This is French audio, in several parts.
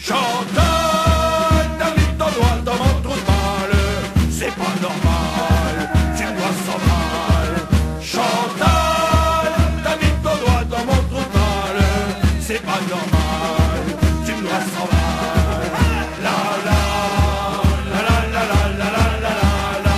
Chantal, t'as mis ton doigt dans mon trou de balle. C'est pas normal, tu me dois 100 balles. Chantal, t'as mis ton doigt dans mon trou de balle. C'est pas normal, tu me dois 100 balles. La la, la la la la la la la la.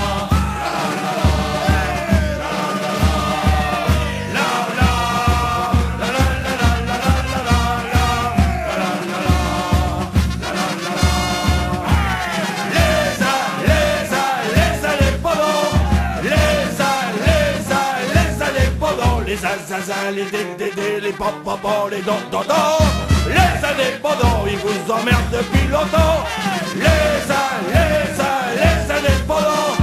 Les zazazas, les dédés, les papapas, les dondondons. Les indépendants, ils vous emmerdent depuis longtemps. Les indépendants.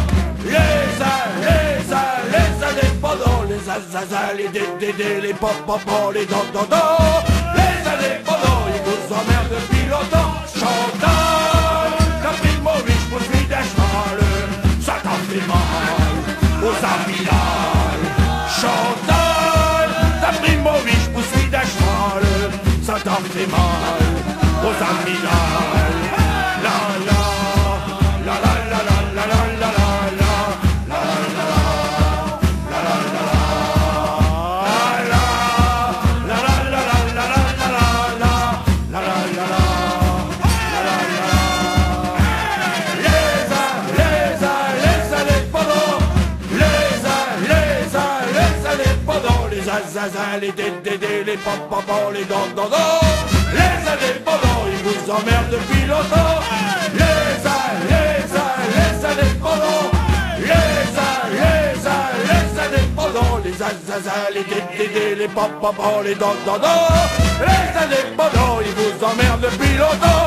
Les indépendants. Les zazazas, les dédés, les papapas, les dondondons. Les indépendants, ils vous emmerdent depuis longtemps. Chantal, t'as pris de mauvais, je poursuis des cheval. Ça t'en fait mal aux amygdales. Chantal, t'as pris mon riche pour suivre d'un cheval. Ça t'en fait mal aux amygdales. La la, la la la la la la la la la la la la la la la la. Les zazazas, les dédés, les papapas, les dondondons. Les indépendants, ils vous emmerdent depuis longtemps. Les indépendants. Les indépendants. Les zazazas, les dédés, les papapas, les dondondons. Les indépendants, ils vous emmerdent depuis longtemps.